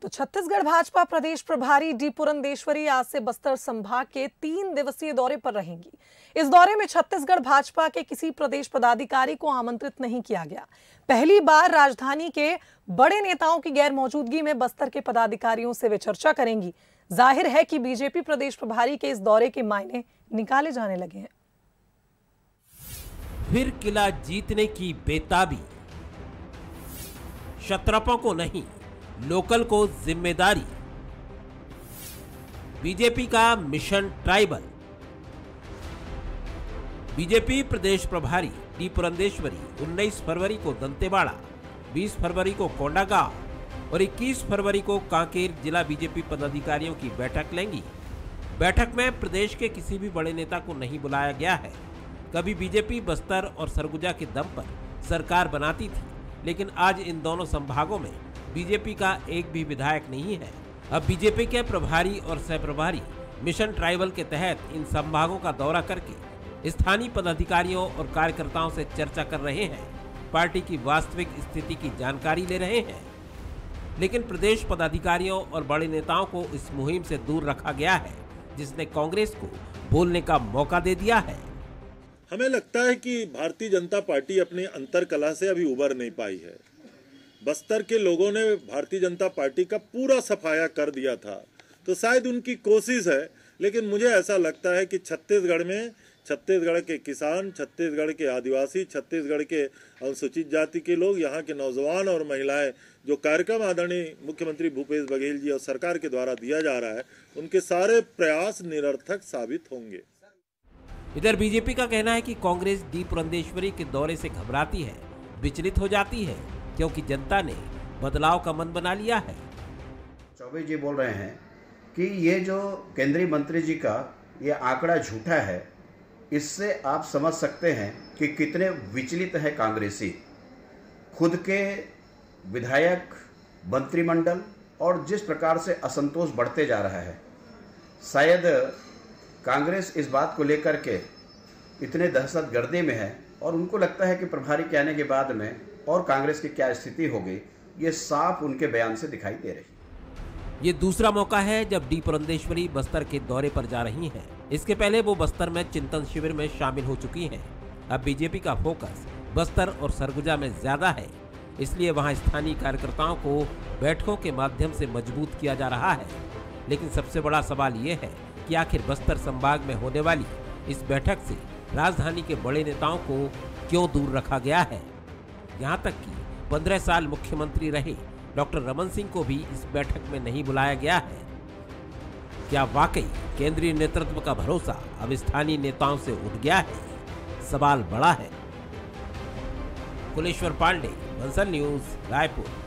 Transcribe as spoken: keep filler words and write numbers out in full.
तो छत्तीसगढ़ भाजपा प्रदेश प्रभारी डी पुरंदेश्वरी आज से बस्तर संभाग के तीन दिवसीय दौरे पर रहेंगी। इस दौरे में छत्तीसगढ़ भाजपा के किसी प्रदेश पदाधिकारी को आमंत्रित नहीं किया गया। पहली बार राजधानी के बड़े नेताओं की गैर मौजूदगी में बस्तर के पदाधिकारियों से वे चर्चा करेंगी। जाहिर है कि बीजेपी प्रदेश प्रभारी के इस दौरे के मायने निकाले जाने लगे हैं। फिर किला जीतने की बेताबी, शत्रपों को नहीं लोकल को जिम्मेदारी। बीजेपी का मिशन ट्राइबल। बीजेपी प्रदेश प्रभारी डी पुरंदेश्वरी उन्नीस फरवरी को दंतेवाड़ा, बीस फरवरी को कोंडागांव और इक्कीस फरवरी को कांकेर जिला बीजेपी पदाधिकारियों की बैठक लेंगी। बैठक में प्रदेश के किसी भी बड़े नेता को नहीं बुलाया गया है। कभी बीजेपी बस्तर और सरगुजा के दम पर सरकार बनाती थी, लेकिन आज इन दोनों संभागों में बीजेपी का एक भी विधायक नहीं है। अब बीजेपी के प्रभारी और सह प्रभारी मिशन ट्राइबल के तहत इन संभागों का दौरा करके स्थानीय पदाधिकारियों और कार्यकर्ताओं से चर्चा कर रहे हैं, पार्टी की वास्तविक स्थिति की जानकारी ले रहे हैं। लेकिन प्रदेश पदाधिकारियों और बड़े नेताओं को इस मुहिम से दूर रखा गया है, जिसने कांग्रेस को बोलने का मौका दे दिया है। हमें लगता है कि भारतीय जनता पार्टी अपनी अंतरकलह से अभी उबर नहीं पाई है। बस्तर के लोगों ने भारतीय जनता पार्टी का पूरा सफाया कर दिया था, तो शायद उनकी कोशिश है, लेकिन मुझे ऐसा लगता है कि छत्तीसगढ़ में छत्तीसगढ़ के किसान, छत्तीसगढ़ के आदिवासी, छत्तीसगढ़ के अनुसूचित जाति के लोग, यहाँ के नौजवान और महिलाएं, जो कार्यक्रम आदरणीय मुख्यमंत्री भूपेश बघेल जी और सरकार के द्वारा दिया जा रहा है, उनके सारे प्रयास निरर्थक साबित होंगे। इधर बीजेपी का कहना है कि कांग्रेस डी पुरंदेश्वरी के दौरे से घबराती है, विचलित हो जाती है, क्योंकि जनता ने बदलाव का मन बना लिया है। चौबे जी बोल रहे हैं कि ये जो केंद्रीय मंत्री जी का ये आंकड़ा झूठा है, इससे आप समझ सकते हैं कि कितने विचलित है कांग्रेसी। खुद के विधायक, मंत्रिमंडल और जिस प्रकार से असंतोष बढ़ते जा रहा है, शायद कांग्रेस इस बात को लेकर के इतने दहशतगर्दी में है और उनको लगता है कि प्रभारी के आने के बाद में और कांग्रेस की क्या स्थिति होगी, ये साफ उनके बयान से दिखाई दे रही। ये दूसरा मौका है जब डी पुरंदेश्वरी बस्तर के दौरे पर जा रही हैं। इसके पहले वो बस्तर में चिंतन शिविर में शामिल हो चुकी हैं। अब बीजेपी का फोकस बस्तर और सरगुजा में ज्यादा है, इसलिए वहां स्थानीय कार्यकर्ताओं को बैठकों के माध्यम से मजबूत किया जा रहा है। लेकिन सबसे बड़ा सवाल ये है कि आखिर बस्तर संभाग में होने वाली इस बैठक से राजधानी के बड़े नेताओं को क्यों दूर रखा गया है। यहाँ तक कि पंद्रह साल मुख्यमंत्री रहे डॉक्टर रमन सिंह को भी इस बैठक में नहीं बुलाया गया है। क्या वाकई केंद्रीय नेतृत्व का भरोसा अब स्थानीय नेताओं से उठ गया है? सवाल बड़ा है। कुलेश्वर पांडे, बंसल न्यूज, रायपुर।